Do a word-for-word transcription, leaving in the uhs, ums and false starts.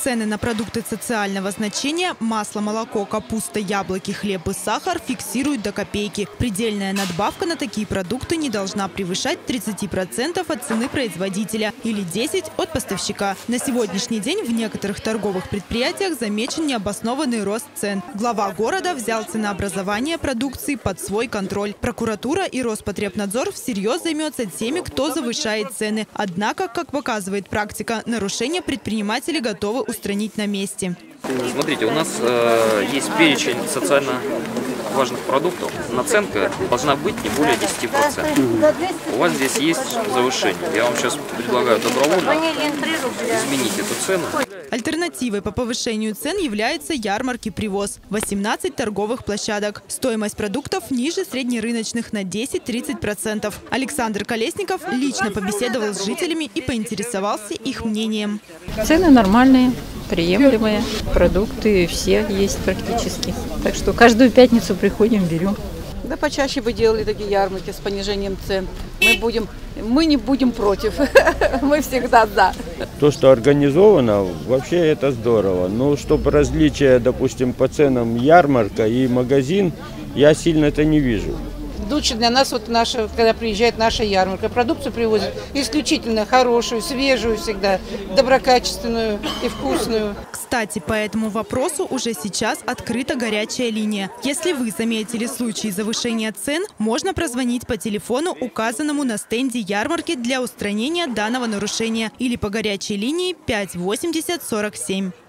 Цены на продукты социального значения – масло, молоко, капуста, яблоки, хлеб и сахар – фиксируют до копейки. Предельная надбавка на такие продукты не должна превышать тридцати процентов от цены производителя или десяти процентов от поставщика. На сегодняшний день в некоторых торговых предприятиях замечен необоснованный рост цен. Глава города взял ценообразование продукции под свой контроль. Прокуратура и Роспотребнадзор всерьез займется теми, кто завышает цены. Однако, как показывает практика, нарушения предприниматели готовы устранить на месте. Смотрите, у нас э, есть перечень социально важных продуктов. Наценка должна быть не более десяти процентов. У вас здесь есть завышение. Я вам сейчас предлагаю добровольно изменить эту цену. Альтернативой по повышению цен является ярмарки «Привоз». восемнадцать торговых площадок. Стоимость продуктов ниже среднерыночных на десять-тридцать процентов. Александр Колесников лично побеседовал с жителями и поинтересовался их мнением. Цены нормальные, приемлемые. Продукты все есть практически. Так что каждую пятницу приходим, берем. Да почаще бы делали такие ярмарки с понижением цен. Мы будем, мы не будем против. Мы всегда за. То, что организовано, вообще это здорово. Но чтобы различия, допустим, по ценам ярмарка и магазин, я сильно это не вижу. Лучше для нас, вот наша, когда приезжает наша ярмарка, продукцию привозят исключительно хорошую, свежую всегда, доброкачественную и вкусную. Кстати, по этому вопросу уже сейчас открыта горячая линия. Если вы заметили случаи завышения цен, можно прозвонить по телефону, указанному на стенде ярмарки для устранения данного нарушения, или по горячей линии пять восемьдесят сорок семь.